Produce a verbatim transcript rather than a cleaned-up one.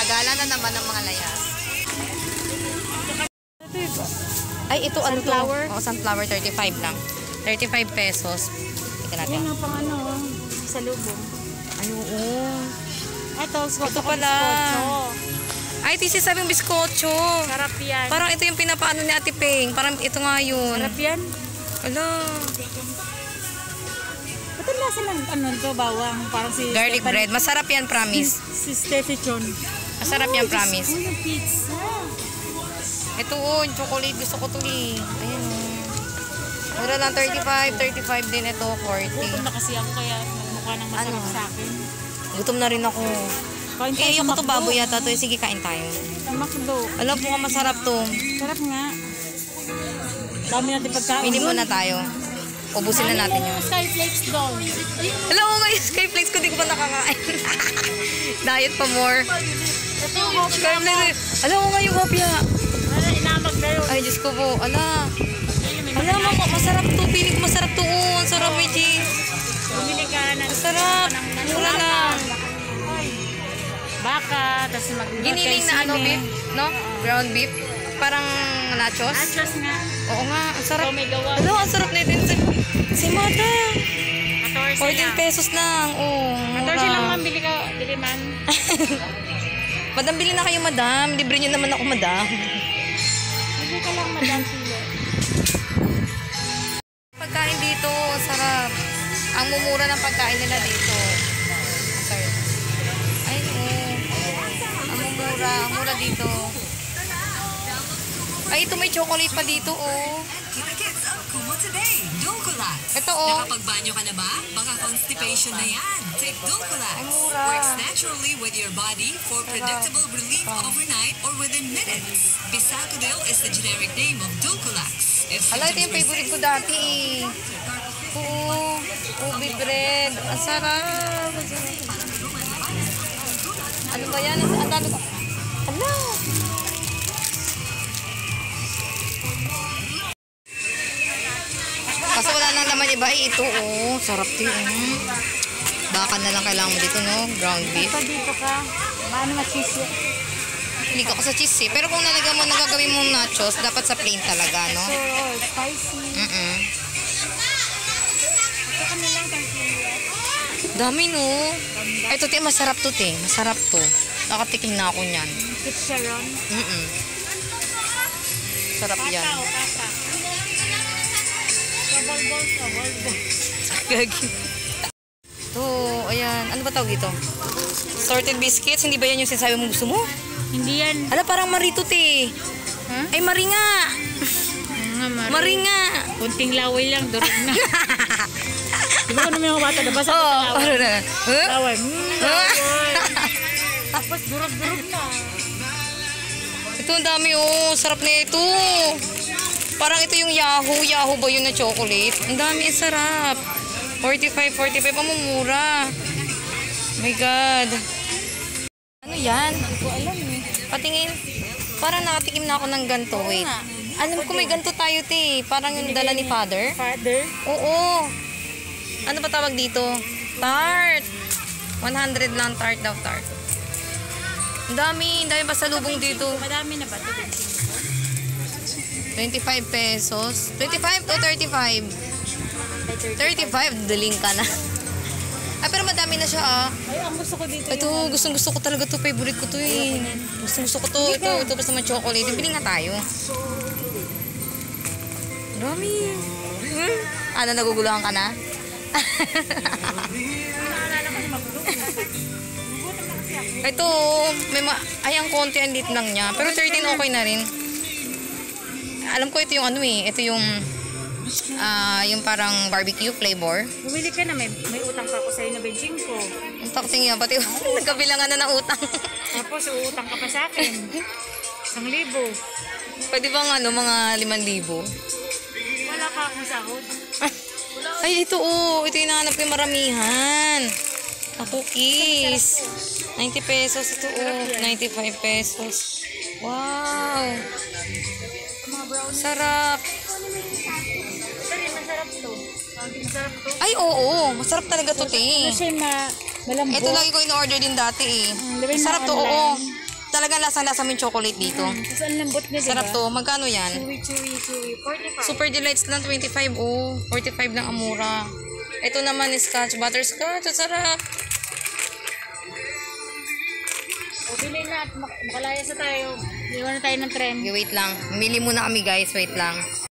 Gala na naman ng mga layas. Ay, ito ano to? Oh, sunflower, thirty-five lang. thirty-five pesos. Ika natin. Yan ang pang ano, sa lubong. Ay, oo. Ito, ito pala. Ay, ito yung sabing biskotso. Sarap yan. Parang ito yung pinapaano ni Ate Peng. Parang ito nga yun. Sarap yan. Ala. Ba't ang lasa ng ano to, bawang? Parang si garlic Stephanie. bread. Masarap yan, promise. Si Steffi Chon. Masarap oh, yan, promise. Oh, yung pizza. Ito oh, yung chocolate. Gusto ko ito eh. Ayan oh. Mura lang, thirty-five, thirty-five din ito, forty. Gutom na kasi ako kaya mukha nang masarap ano? Sa akin. Gutom na rin ako. Kain tayo eh, sa yung ito McDo. baboy yata to. Sige, kain tayo. Sa McDo. Alam po nga masarap to. Sarap nga. Dami natin pagkain. Pili muna tayo. Ubusin na natin yun. Skyflakes doon. Alam mo nga yung Skyflakes ko, di ko pa nakakain. Diet pa more. Ito yung hopya. Alam mo nga yung hopya. Ano, inamag na yun. Ay, Diyos ko po. Ala. Alam mo, masarap to. Piling ko masarap to. Oh, ang sarap, may cheese. Bumili ka na. Masarap. Mura lang. Baka, tapos mag-giniling Giniling na ano, beef, no? Ground beef. Parang nachos. Nachos nga. Oo nga, ang sarap. So, may gawa. Alam, ang sarap na din. Si Mata. fourteen lang. pesos lang. Oh, fourteen lang man, bili ka, bili man. Madam, bili na kayo, madam. Libre nyo naman ako, madam. Bili ka lang, madam. Pagkain dito, sarap. Ang mumura ng pagkain nila dito. Sorry. Ay, oh. Ang mumura. Ang mura dito. Ay, ito may chocolate pa dito, oh. Ito, oh. Nakapagbanyo ka na ba? Baka constipation na yan. Take Dulcolax. Works naturally with your body for predictable relief overnight or within minutes. Bisacodil is the generic name of Dulcolax. Ala, ito yung favorite ko dati, eh. Oo. Ubi bread. Ang sarap. Ano ba yan? Ang dami ko. Ala. Kasi wala nang laman iba. Eh, ito, oh. Sarap din, oh. Baka na lang kailangan mo dito, no? Ground beef. Ito dito ka. Maano ma-cheese yan? Hindi ka sa cheese, eh. Pero kung nalagyan mo, nagagawin mong nachos, dapat sa plain talaga, no? So, oh, spicy. Mm-mm. Ito ka nilang tortilla. Dami, no? Ay, ito, te, masarap to, te. Masarap to. Nakatikim na ako niyan. Chicharon. Mm-mm. Sarap yan. Pata o pata. Kabol-bol, kabol-bol. Gagi. Ito, ayan. Ano ba tawag ito? Sorted biscuits. Hindi ba yan yung sinasabi mo gusto mo? Hindi yan. Ala, parang marito, te. Huh? Ay, maringa. Nga, mari. Maringa. Kunting laway lang, durog na. Di ba kung naman yung bata, nabasa ko Oo. sa laway? Ano na? Huh? Laway. Mm, laway. Tapos durog-durog na. Ito, ang dami, oh. Sarap na ito. Parang ito yung Yahoo. Yahoo ba yun na chocolate? Ang dami, ang sarap. forty-five, forty-five. Ang mumura. Oh my God. Ano yan? Hindi ko alam eh. Patingin. Parang nakatikim na ako ng ganito. Wait. Alam ko may ganito tayo, te. Parang yung dala ni Father. Father? Oo. Ano ba tawag dito? Tart. one hundred lang tart daw, tart. Ang dami. Ang dami pa sa lubong dito. Madami na ba ito? twenty-five pesos. twenty-five to thirty-five. thirty-five. Daling ka na. Ay, pero madami na siya, ah. Ay, ang gusto ko dito. Ito, yung... gustong gusto ko talaga to. Favorite ko to, eh. Gustong gusto ko to. Ito, ito basta may chocolate. Bili nga tayo. Dami. Hmm? Ano, naguguluhan ka na? Ito, may ma... Ay, ang konti ang lit lang niya. Pero thirteen okay na rin. Alam ko ito yung ano eh. Ito yung... Ah, uh, yung parang barbecue flavor. Bumili ka na, may, may utang pa ako sa'yo na benching ko. Ang takting yan, pati nagkabilangan na ng utang. Tapos, uutang ka pa sa akin. Isang libo. Pwede bang ano, mga limang libo? Wala ka akong sahod. Ay, ito oh. Ito yung nahanap ko yung maramihan. A cookies. ninety pesos ito oh. ninety-five pesos. Wow. Sarap. Masarap to. Masarap to. Ay, oo. Masarap talaga to, te. Kasi ma malambot. Ito lagi ko in-order din dati eh. Mm, Masarap to, oo. talagang lasang-lasa mo yung chocolate dito. Tapos ang lambot niya, diba? Sarap to. Magkano yan? Chewy, chewy, chewy. forty-five. Super Delights lang, twenty-five. Oh, forty-five lang ang mura. Ito naman is scotch, butterscotch. Ang sarap. O, bilhin na at mak- makalayas na tayo. Iwan na tayo ng trend. Okay, wait lang. Mili muna kami guys. Wait lang.